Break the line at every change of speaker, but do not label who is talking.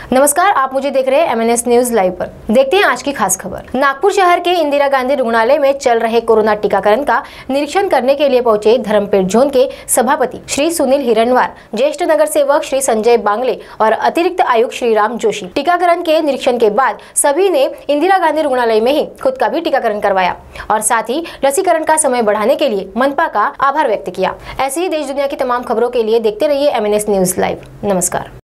नमस्कार, आप मुझे देख रहे हैं MNS न्यूज लाइव पर। देखते हैं आज की खास खबर। नागपुर शहर के इंदिरा गांधी रुग्णालय में चल रहे कोरोना टीकाकरण का निरीक्षण करने के लिए पहुंचे धर्मपेट जोन के सभापति श्री सुनील हिरणवार, ज्येष्ठ नगर सेवक श्री संजय बांगले और अतिरिक्त आयुक्त श्री राम जोशी। टीकाकरण के निरीक्षण के बाद सभी ने इंदिरा गांधी रुग्णालय में ही खुद का भी टीकाकरण करवाया और साथ ही लसीकरण का समय बढ़ाने के लिए मनपा का आभार व्यक्त किया। ऐसी ही देश दुनिया की तमाम खबरों के लिए देखते रहिए MNS न्यूज लाइव। नमस्कार।